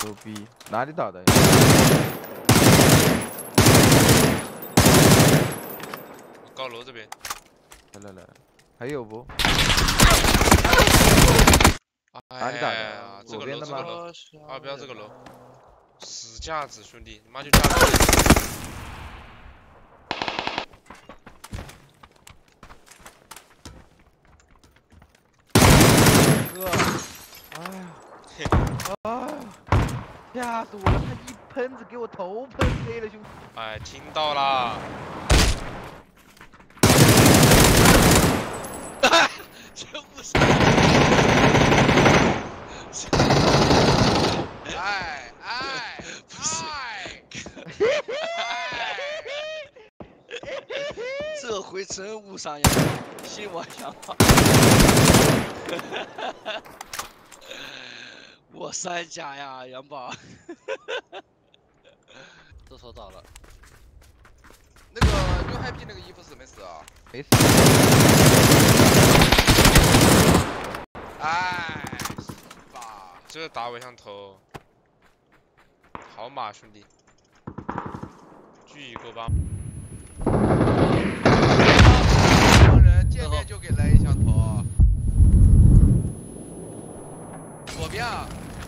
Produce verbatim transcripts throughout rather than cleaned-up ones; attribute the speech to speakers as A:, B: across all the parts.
A: 牛逼！哪里打的？
B: 高楼这边。
A: 来来来，还有不？
B: 哪
A: 里打的？
B: 这个楼，这个楼，二标这个楼，死架子兄弟，你妈就架子。
A: 哥，哎呀，啊，吓死我了！他一喷子给我头喷黑了，兄弟。
B: 哎，听到啦。真不是。哎哎，不是。
C: 这回真误伤杨宝，信我杨宝。我三甲呀，杨宝。这头找了。
D: 那个六 happy 那个衣服死没死啊？
A: 没死。
D: 哎，是吧？
B: 这打尾上头。好马兄弟。狙一个吧。
D: 人见面就给来一枪头。左边啊。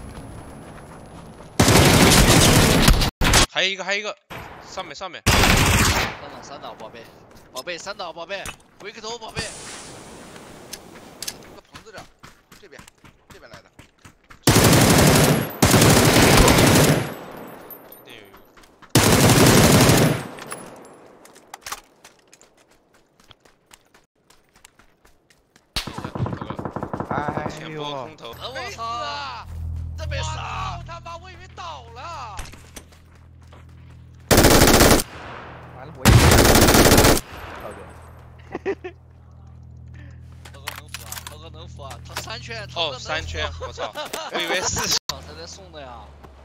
B: 还有一个，还有一个，上面上面。
C: 三倒三倒，宝贝，宝贝三倒，宝贝，回个头，宝贝。
D: 个棚子这，这边，这边来的。
B: 这边有一个。
A: 哎
B: 前波空投。
C: 我操！这没死啊！
D: 他妈，我以为倒了。
A: 完了，我也。涛哥。
C: 涛哥能服啊！涛哥能服啊！他三圈。
B: 哦，三圈，我操！我以为四。
C: 刚才在送的呀。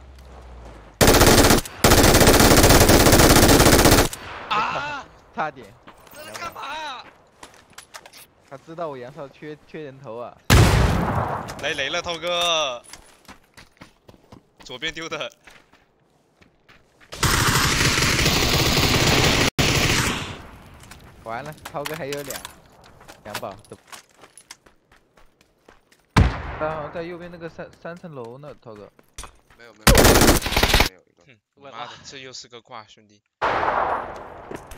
C: 啊！
A: 差点。
C: 这是干嘛呀？
A: 他知道我杨少缺缺人头啊。
B: 来雷了，涛哥。左边丢的。
A: 完了，涛哥还有两两把。啊，在右边那个三三层楼呢，涛哥。
D: 没有没有没有一个。
B: 哼，妈的，这又是个挂，兄弟。